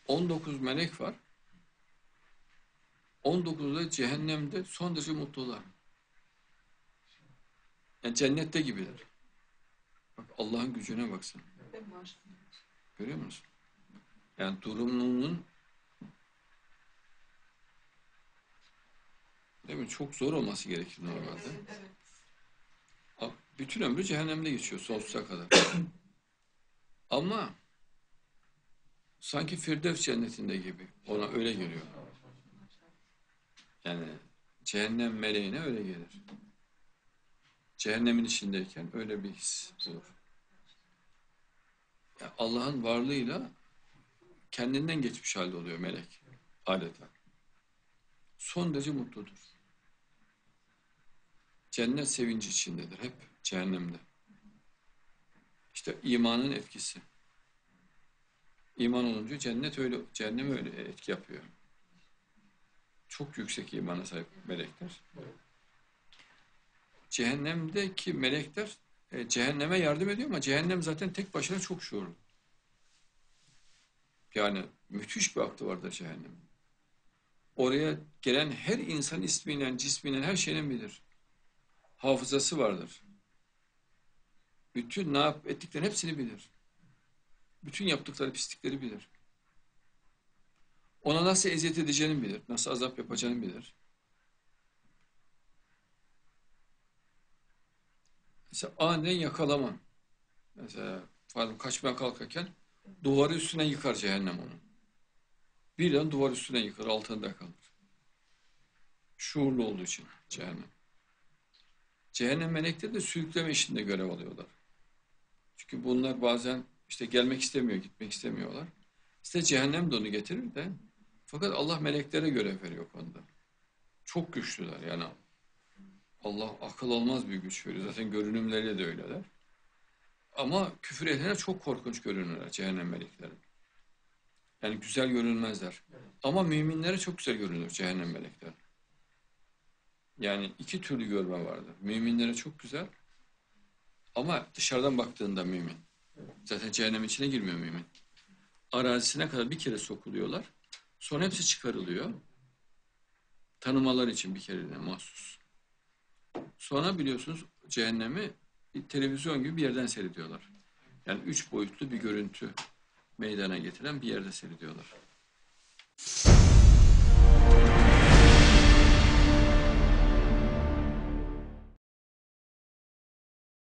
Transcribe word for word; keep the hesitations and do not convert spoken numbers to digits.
on dokuz melek var. on dokuzu da cehennemde son derece mutlular. Yani cennette gibiler. Bak Allah'ın gücüne baksana. Görüyor musun? Yani durumunun değil mi? Çok zor olması gerekir normalde. Bütün ömrü cehennemde geçiyor sonsuza kadar. Ama sanki Firdevs cennetinde gibi. Ona öyle geliyor. Yani cehennem meleğine öyle gelir. Cehennemin içindeyken öyle bir his olur. Yani Allah'ın varlığıyla kendinden geçmiş halde oluyor melek. Adeta. Son derece mutludur. Cennet sevinci içindedir. Hep cehennemde. İşte imanın etkisi. İman olunca cennet öyle, cehennem öyle etki yapıyor. Çok yüksek imana sahip melekler. Cehennemdeki melekler e, cehenneme yardım ediyor ama cehennem zaten tek başına çok şuurlu. Yani müthiş bir aklı vardır cehennem. Oraya gelen her insan ismiyle, cismiyle her şeyini bilir. Hafızası vardır. Bütün ne yap ettiklerini hepsini bilir. Bütün yaptıkları pislikleri bilir. Ona nasıl eziyet edeceğini bilir. Nasıl azap yapacağını bilir. Mesela aniden yakalama. Mesela pardon, kaçmaya kalkarken duvarı üstüne yıkar cehennem onu. Birden duvar üstüne yıkar, altında kalır. Şuurlu olduğu için cehennem. Cehennem melekleri de sürükleme işinde görev alıyorlar. Çünkü bunlar bazen işte gelmek istemiyor, gitmek istemiyorlar. İşte cehennem de onu getirir de fakat Allah meleklere görev veriyor o konuda. Çok güçlüler yani. Allah akıl olmaz bir güç veriyor. Zaten görünümleriyle de öyleler. Ama küfür edene çok korkunç görünürler cehennem melekleri. Yani güzel görünmezler. Ama müminlere çok güzel görünür cehennem melekleri. Yani iki türlü görme vardır. Müminlere çok güzel ama dışarıdan baktığında mümin. Zaten cehennem içine girmiyor mümin. Arazisine kadar bir kere sokuluyorlar. Sonra hepsi çıkarılıyor. Tanımalar için bir kereliğine mahsus. Sonra biliyorsunuz cehennemi bir televizyon gibi bir yerden seyrediyorlar. Yani üç boyutlu bir görüntü meydana getiren bir yerde seyrediyorlar.